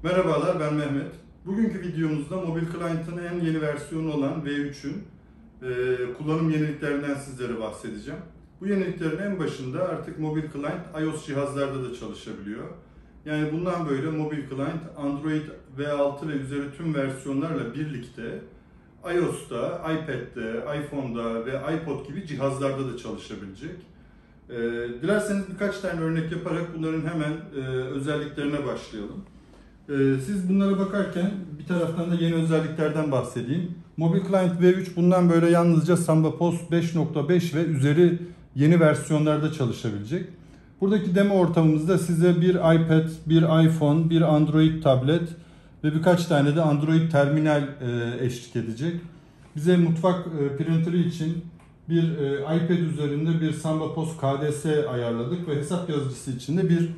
Merhabalar, ben Mehmet. Bugünkü videomuzda Mobil Client'ın en yeni versiyonu olan V3'ün kullanım yeniliklerinden sizlere bahsedeceğim. Bu yeniliklerin en başında artık Mobil Client iOS cihazlarda da çalışabiliyor. Yani bundan böyle Mobil Client Android V6 ve üzeri tüm versiyonlarla birlikte iOS'ta, iPad'de, iPhone'da ve iPod gibi cihazlarda da çalışabilecek. Dilerseniz birkaç tane örnek yaparak bunların hemen özelliklerine başlayalım. Siz bunlara bakarken bir taraftan da yeni özelliklerden bahsedeyim. Mobil Client V3 bundan böyle yalnızca Samba Post 5.5 ve üzeri yeni versiyonlarda çalışabilecek. Buradaki demo ortamımızda size bir iPad, bir iPhone, bir Android tablet ve birkaç tane de Android terminal eşlik edecek. Bize mutfak printeri için bir iPad üzerinde bir Samba Post KDS ayarladık ve hesap yazıcısı için de bir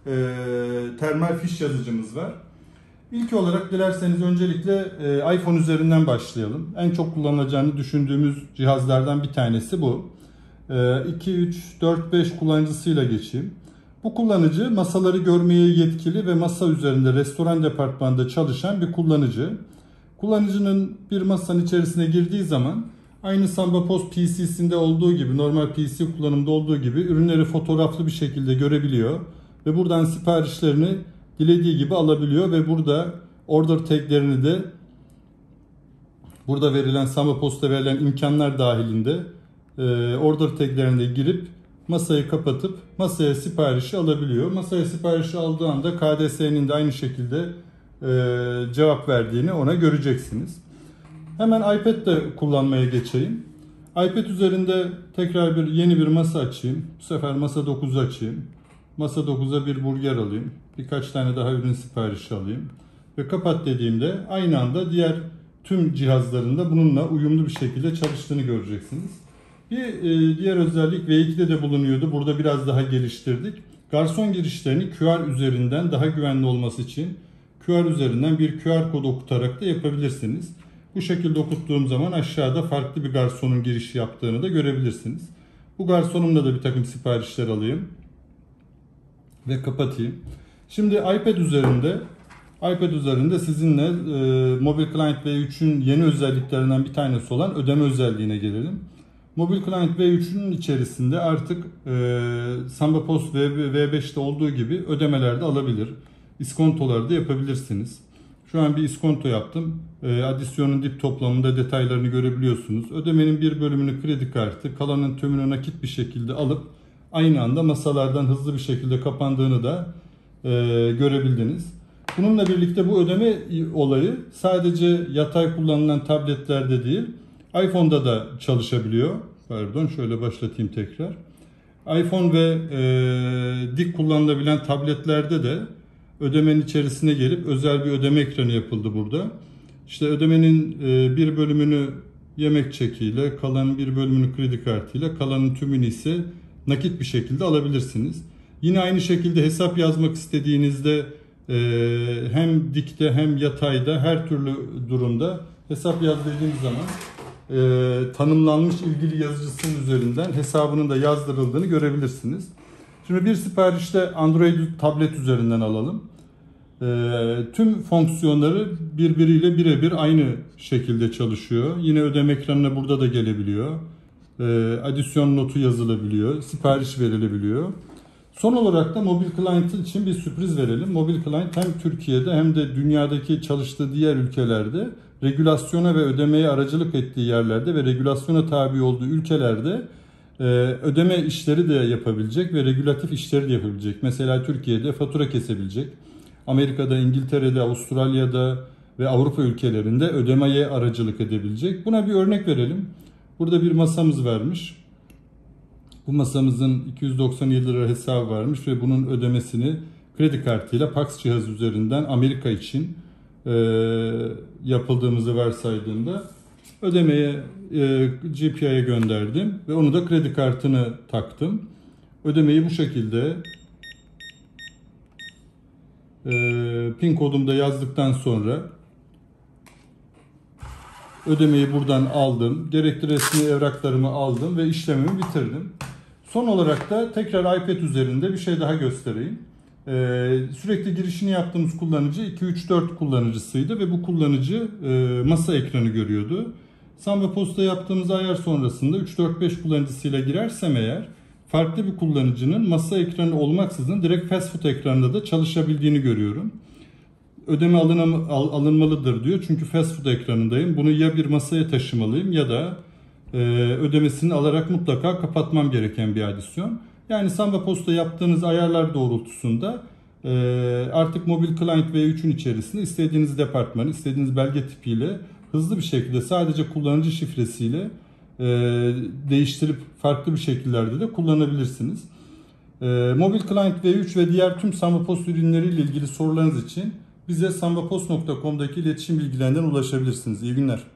termal fiş yazıcımız var. İlk olarak dilerseniz öncelikle iPhone üzerinden başlayalım. En çok kullanılacağını düşündüğümüz cihazlardan bir tanesi bu. 2, 3, 4, 5 kullanıcısıyla geçeyim. Bu kullanıcı masaları görmeye yetkili ve masa üzerinde restoran departmanında çalışan bir kullanıcı. Kullanıcının bir masanın içerisine girdiği zaman aynı Samba Post PC'sinde olduğu gibi, normal PC kullanımda olduğu gibi ürünleri fotoğraflı bir şekilde görebiliyor. Ve buradan siparişlerini dilediği gibi alabiliyor ve burada order taglerini de burada verilen Samba Post'a verilen imkanlar dahilinde order taglerini de girip masayı kapatıp masaya siparişi alabiliyor. Masaya siparişi aldığı anda KDS'nin de aynı şekilde cevap verdiğini ona göreceksiniz. Hemen iPad'de kullanmaya geçeyim. iPad üzerinde tekrar yeni bir masa açayım. Bu sefer masa 9'u açayım. Masa 9'a bir burger alayım. Birkaç tane daha ürün siparişi alayım. Ve kapat dediğimde aynı anda diğer tüm cihazlarında bununla uyumlu bir şekilde çalıştığını göreceksiniz. Bir diğer özellik V2'de de bulunuyordu. Burada biraz daha geliştirdik. Garson girişlerini QR üzerinden daha güvenli olması için QR üzerinden bir QR kod okutarak da yapabilirsiniz. Bu şekilde okuttuğum zaman aşağıda farklı bir garsonun giriş yaptığını da görebilirsiniz. Bu garsonumla da bir takım siparişler alayım. Ve kapatayım. Şimdi iPad üzerinde sizinle Mobil Client V3'ün yeni özelliklerinden bir tanesi olan ödeme özelliğine gelelim. Mobil Client V3'ün içerisinde artık Samba Post V5'te olduğu gibi ödemeler de alabilir. İskontolar da yapabilirsiniz. Şu an bir iskonto yaptım. Adisyonun dip toplamında detaylarını görebiliyorsunuz. Ödemenin bir bölümünü kredi kartı, kalanın tümünü nakit bir şekilde alıp aynı anda masalardan hızlı bir şekilde kapandığını da görebildiniz. Bununla birlikte bu ödeme olayı sadece yatay kullanılan tabletlerde değil, iPhone'da da çalışabiliyor. Pardon, şöyle başlatayım tekrar. iPhone ve dik kullanılabilen tabletlerde de ödemenin içerisine gelip özel bir ödeme ekranı yapıldı burada. İşte ödemenin bir bölümünü yemek çekiyle, kalan bir bölümünü kredi kartıyla, kalanın tümünü ise nakit bir şekilde alabilirsiniz. Yine aynı şekilde hesap yazmak istediğinizde hem dikte hem yatayda her türlü durumda hesap yaz dediğiniz zaman tanımlanmış ilgili yazıcısının üzerinden hesabının da yazdırıldığını görebilirsiniz. Şimdi bir siparişte Android tablet üzerinden alalım. Tüm fonksiyonları birbiriyle birebir aynı şekilde çalışıyor. Yine ödeme ekranına burada da gelebiliyor. Adisyon notu yazılabiliyor. Sipariş verilebiliyor. Son olarak da Mobil Client için bir sürpriz verelim. Mobil Client hem Türkiye'de hem de dünyadaki çalıştığı diğer ülkelerde regülasyona ve ödemeye aracılık ettiği yerlerde ve regülasyona tabi olduğu ülkelerde ödeme işleri de yapabilecek ve regülatif işleri de yapabilecek. Mesela Türkiye'de fatura kesebilecek. Amerika'da, İngiltere'de, Avustralya'da ve Avrupa ülkelerinde ödemeye aracılık edebilecek. Buna bir örnek verelim. Burada bir masamız vermiş. Bu masamızın 297 lira hesabı varmış ve bunun ödemesini kredi kartıyla PAX cihazı üzerinden Amerika için yapıldığımızı varsaydığımda ödemeye GPI'ye gönderdim ve onu da kredi kartını taktım. Ödemeyi bu şekilde PIN kodumda yazdıktan sonra ödemeyi buradan aldım. Gerekli resmi evraklarımı aldım ve işlemimi bitirdim. Son olarak da tekrar iPad üzerinde bir şey daha göstereyim. Sürekli girişini yaptığımız kullanıcı 2-3-4 kullanıcısıydı ve bu kullanıcı masa ekranı görüyordu. Samba Post'a yaptığımız ayar sonrasında 3-4-5 kullanıcısıyla girersem eğer farklı bir kullanıcının masa ekranı olmaksızın direkt fast food ekranında da çalışabildiğini görüyorum. Ödeme alınmalıdır diyor. Çünkü fast food ekranındayım. Bunu ya bir masaya taşımalıyım ya da ödemesini alarak mutlaka kapatmam gereken bir adisyon. Yani Samba Post'ta yaptığınız ayarlar doğrultusunda artık mobil client V3'ün içerisinde istediğiniz departmanı, istediğiniz belge tipiyle hızlı bir şekilde sadece kullanıcı şifresiyle değiştirip farklı bir şekillerde de kullanabilirsiniz. Mobil Client V3 ve diğer tüm Samba Post ürünleriyle ilgili sorularınız için bize sambapost.com'daki iletişim bilgilerinden ulaşabilirsiniz. İyi günler.